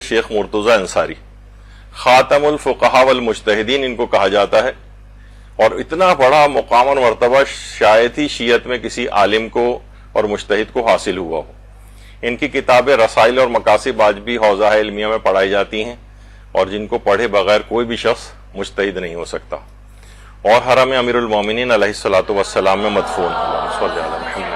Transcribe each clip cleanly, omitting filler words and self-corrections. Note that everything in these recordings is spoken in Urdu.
شیخ مرتضی انصاری خاتم الفقہاء والمجتہدین ان کو کہا جاتا ہے، اور اتنا بڑا مقام اور مرتبہ شاید ہی شیعت میں کسی عالم کو اور مجتہد کو حاصل ہوا ہو۔ ان کی کتابیں رسائل اور مقاصد آج بھی حوزہ علمیہ میں پڑھائی جاتی ہیں، اور جن کو پڑھے بغیر کوئی بھی شخص مجتہد نہیں ہو سکتا، اور حرم امیر المومنین علیہ الصلوۃ والسلام میں مدفون ہیں۔ اللہم صل علی محمد۔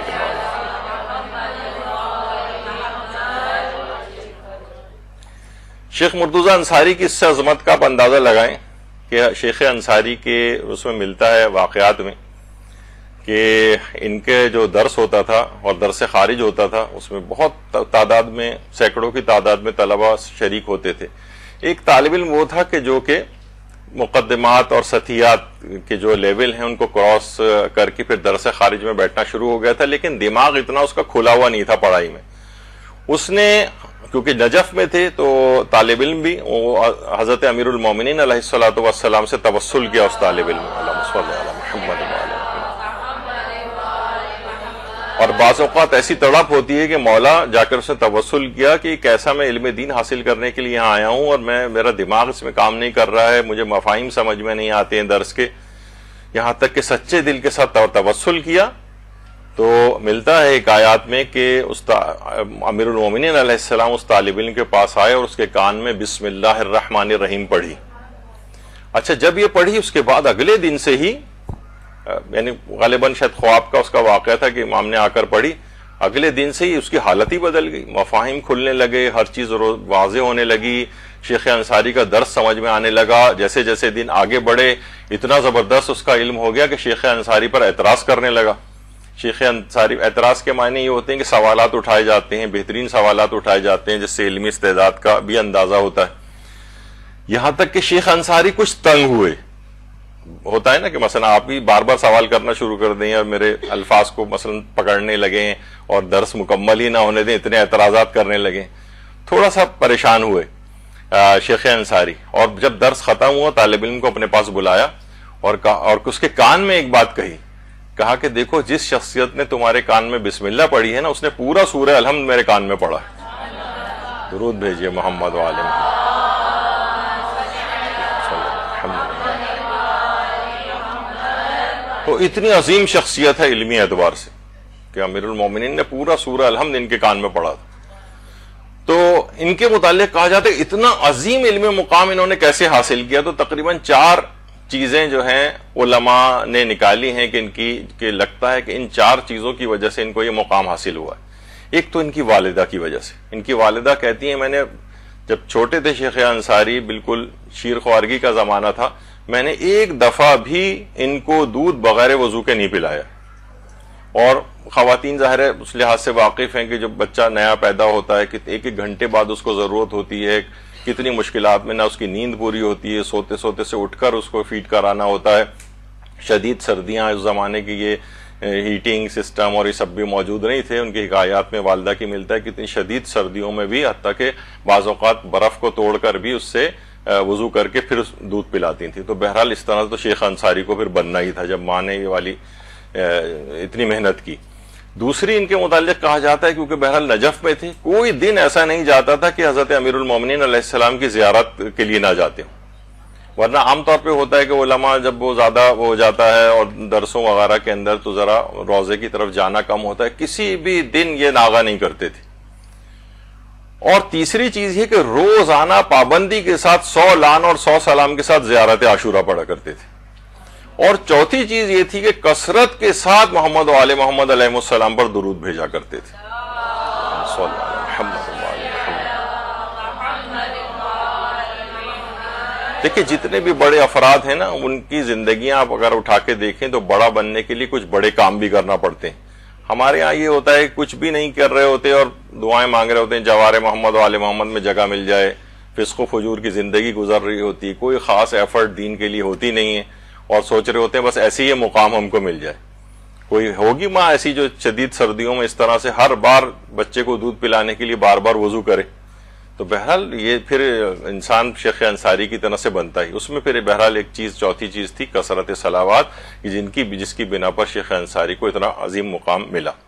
شیخ مرتضی انصاری کی اس سے عظمت کا آپ اندازہ لگائیں کہ شیخ انصاری کے اس میں ملتا ہے واقعات میں کہ ان کے جو درس ہوتا تھا اور درس خارج ہوتا تھا، اس میں بہت تعداد میں، سینکڑوں کی تعداد میں طلبہ شریک ہوتے تھے۔ ایک طالب علم وہ تھا کہ جو کہ مقدمات اور سطحیات کے جو لیول ہیں ان کو کراس کر کے پھر درس خارج میں بیٹھنا شروع ہو گیا تھا، لیکن دماغ اتنا اس کا کھلا ہوا نہیں تھا پڑھائی میں۔ اس نے کیونکہ نجف میں تھے تو طالب علم بھی وہ حضرت امیر المومنین علیہ الصلوۃ والسلام سے توسل کیا اس طالب علم نے، اللہم صل علی محمد۔ اور بعض اوقات ایسی تڑپ ہوتی ہے کہ مولا جا کر اس نے توسل کیا کہ کیسا میں علم دین حاصل کرنے کے لیے یہاں آیا ہوں اور میرا دماغ اس میں کام نہیں کر رہا ہے، مجھے مفاہیم سمجھ میں نہیں آتے ہیں درس کے، یہاں تک کہ سچے دل کے ساتھ توسل کیا تو ملتا ہے ایک آیات میں کہ امیر المومنین علیہ السلام اس طالب علم کے پاس آئے اور اس کے کان میں بسم اللہ الرحمن الرحیم پڑھی۔ اچھا، جب یہ پڑھی اس کے بعد اگلے دن سے ہی، یعنی غالباً شاید خواب کا اس کا واقعہ تھا کہ امام نے آ کر پڑھی، اگلے دن سے ہی اس کی حالت ہی بدل گئی، مفاہیم کھلنے لگے، ہر چیز واضح ہونے لگی، شیخ انصاری کا درس سمجھ میں آنے لگا۔ جیسے جیسے دن آگے بڑھے اتنا زبردست اس کا علم ہو گیا کہ شیخ انصاری پر اعتراض کرنے لگا۔ شیخ انصاری، اعتراض کے معنی یہ ہوتے ہیں کہ سوالات اٹھائے جاتے ہیں، بہترین سوالات اٹھائے جاتے ہیں جس سے علمی استعداد کا بھی اندازہ ہوتا ہے۔ یہاں تک کہ شیخ انصاری کچھ تنگ ہوئے، ہوتا ہے نا کہ مثلا آپ بھی بار بار سوال کرنا شروع کر دیں اور میرے الفاظ کو مثلا پکڑنے لگیں اور درس مکمل ہی نہ ہونے دیں، اتنے اعتراضات کرنے لگیں، تھوڑا سا پریشان ہوئے شیخ انصاری۔ اور جب درس ختم ہوا طالب علم کو اپنے پاس بلایا اور اس کے کان میں ایک بات کہا کہ دیکھو، جس شخصیت نے تمہارے کان میں بسم اللہ پڑھی ہے نا، اس نے پورا سورہ الحمد میرے کان میں پڑھا ہے۔ درود بھیجیے محمد و آل محمد۔ تو اتنی عظیم شخصیت ہے علمی اعتبار سے کہ امیر المومنین نے پورا سورہ الحمد ان کے کان میں پڑھا تھا۔ تو ان کے متعلق کہا جاتا ہے اتنا عظیم علمی مقام انہوں نے کیسے حاصل کیا، تو تقریباً 4 چیزیں جو ہیں علماء نے نکالی ہیں کہ لگتا ہے کہ ان 4 چیزوں کی وجہ سے ان کو یہ مقام حاصل ہوا ہے۔ ایک تو ان کی والدہ کی وجہ سے، ان کی والدہ کہتی ہیں میں نے جب چھوٹے تھے شیخ انصاری، بالکل شیر خوارگی کا زمانہ تھا، میں نے ایک دفعہ بھی ان کو دودھ بغیر وضو کے نہیں پلایا۔ اور خواتین ظاہر ہے اس لحاظ سے واقف ہیں کہ جب بچہ نیا پیدا ہوتا ہے کہ ایک گھنٹے بعد اس کو ضرورت ہوتی ہے، کتنی مشکلات میں، نہ اس کی نیند پوری ہوتی ہے، سوتے سوتے سے اٹھ کر اس کو فیڈ کرانا ہوتا ہے، شدید سردیاں، اس زمانے کی یہ ہیٹنگ سسٹم اور یہ سب بھی موجود نہیں تھے۔ ان کی حکایات میں والدہ کی ملتا ہے کہ اتنی شدید سردیوں میں بھی حتیٰ کہ بعض اوقات برف کو توڑ کر بھی اس سے وضو کر کے پھر دودھ پلاتی تھیں۔ تو بہرحال اس طرح تو شیخ انصاری کو پھر بننا ہی تھا جب ماں نے یہ والی اتنی محنت کی۔ دوسری ان کے متعلق کہا جاتا ہے کیونکہ بہرحال نجف میں تھے، کوئی دن ایسا نہیں جاتا تھا کہ حضرت امیر المومنین علیہ السلام کی زیارت کے لیے نہ جاتے ہوں، ورنہ عام طور پہ ہوتا ہے کہ علماء جب وہ زیادہ ہو جاتا ہے اور درسوں وغیرہ کے اندر تو ذرا روضے کی طرف جانا کم ہوتا ہے، کسی بھی دن یہ ناغہ نہیں کرتے تھے۔ اور تیسری چیز یہ کہ روزانہ پابندی کے ساتھ 100 لعن اور 100 سلام کے ساتھ زیارت عاشورہ پڑھا کرتے تھے۔ اور چوتھی چیز یہ تھی کہ کثرت کے ساتھ محمد و آل محمد علیہ السلام پر درود بھیجا کرتے تھے۔ دیکھیں جتنے بھی بڑے افراد ہیں نا، ان کی زندگیاں آپ اگر اٹھا کے دیکھیں تو بڑا بننے کے لیے کچھ بڑے کام بھی کرنا پڑتے ہیں۔ ہمارے ہاں یہ ہوتا ہے کچھ بھی نہیں کر رہے ہوتے اور دعائیں مانگ رہے ہوتے ہیں، جوار محمد و آل محمد میں جگہ مل جائے، فسق و فجور کی زندگی گزر رہی ہوتی، کوئی خاص ایفرٹ دین کے لیے ہوتی نہیں ہے، اور سوچ رہے ہوتے ہیں بس ایسے ہی یہ مقام ہم کو مل جائے۔ کوئی ہوگی ماں ایسی جو شدید سردیوں میں اس طرح سے ہر بار بچے کو دودھ پلانے کے لیے بار بار وضو کرے؟ تو بہرحال یہ پھر انسان شیخ انصاری کی طرح سے بنتا ہی۔ اس میں پھر بہرحال ایک چیز، چوتھی چیز تھی کثرت صلوات، جس کی بنا پر شیخ انصاری کو اتنا عظیم مقام ملا۔